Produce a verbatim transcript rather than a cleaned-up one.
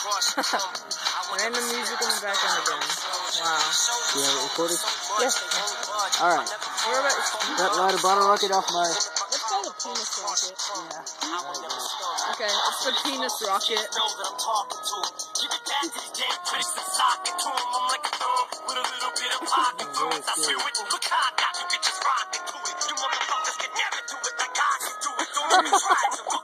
Random music in the background again. Wow. You have it recorded? Yes. Alright. That light a bottle rocket off my... Let's call it penis rocket. Yeah. Okay, it's the penis rocket. Very good.